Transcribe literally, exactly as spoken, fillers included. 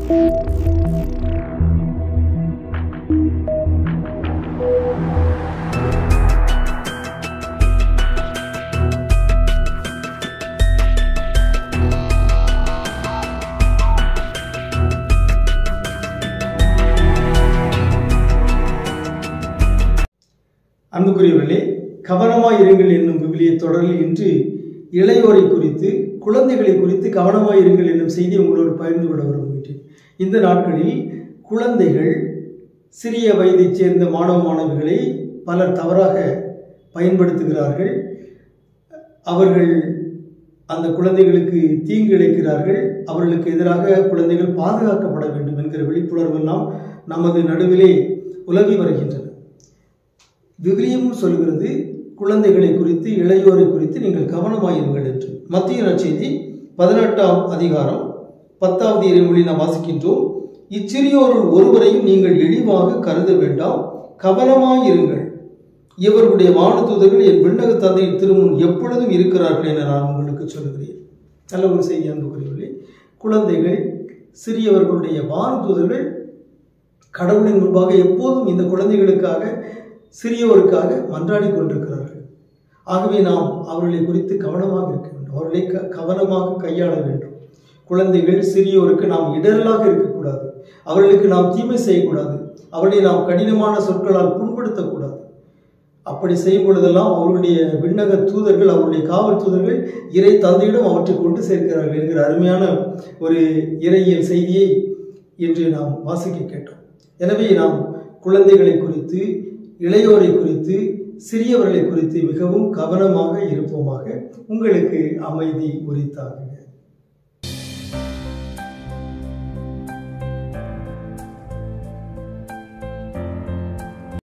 அன்புக்குரியவர்களே, கவனமாய் இருங்கள் என்னும் விவிலிய தொடரில் இன்று இளையோரை குறித்து, குழந்தைகளை குறித்து கவனமாய் இருங்கள் என்னும் செய்தி உங்களோடு பகிர்ந்து கொள்ள விரும்புகின்றேன். இந்த நாட்களில் குழந்தைகள், சிறிய வயதைச் சேர்ந்த மாணவ மாணவிகளை பலர் தவறாக பயன்படுத்துகிறார்கள். அவர்கள் அந்த குழந்தைகளுக்கு தீங்கு இழைக்கிறார்கள். அவர்களுக்கு எதிராக குழந்தைகள் பாதுகாக்கப்பட வேண்டும் என்கிற விழிப்புணர்வெல்லாம் நமது நடுவிலே உலவி வருகின்றன. விவிலியம் சொல்கிறது குழந்தைகளை குறித்து, இளையோரை குறித்து நீங்கள் கவனமாயிருங்கள் என்று. மத்திய நற்செய்தி பதினெட்டாம் அதிகாரம் பத்தாவது இறைமொழி நாம் வாசிக்கின்றோம். இச்சிறியோருள் ஒருவரையும் நீங்கள் இழிவாக கருத வேண்டாம், கவனமாயிருங்கள். இவர்களுடைய வானதூதர்கள் என் விண்ணக தந்தையின் திருமுன் எப்பொழுதும் இருக்கிறார்கள் என நான் உங்களுக்கு சொல்கிறேன். நல்ல ஒரு செய்தி அன்புக்குரியவர்களே. குழந்தைகள், சிறியவர்களுடைய வானதூதர்கள் கடவுளின் முன்பாக எப்போதும் இந்த குழந்தைகளுக்காக, சிறியவருக்காக மன்றாடி கொண்டிருக்கிறார்கள். ஆகவே நாம் அவர்களை குறித்து கவனமாக இருக்க வேண்டும், அவர்களை க கவனமாக கையாள வேண்டும். குழந்தைகள், சிறியோருக்கு நாம் இடரலாக இருக்கக்கூடாது, அவர்களுக்கு நாம் தீமை செய்யக்கூடாது, அவர்களை நாம் கடினமான சொற்களால் புண்படுத்தக்கூடாது. அப்படி செய்யும் பொழுதெல்லாம் அவருடைய விண்ணக தூதர்கள், அவருடைய காவல் தூதர்கள் இறை தந்தையிடம் அவற்றை கொண்டு சேர்க்கிறார்கள் என்கிற அருமையான ஒரு இறையியல் செய்தியை இன்று நாம் வாசிக்க கேட்டோம். எனவே நாம் குழந்தைகளை குறித்து, இளையோரை குறித்து, சிறியவர்களை குறித்து மிகவும் கவனமாக இருப்போமாக. உங்களுக்கு அமைதி உரித்தாக.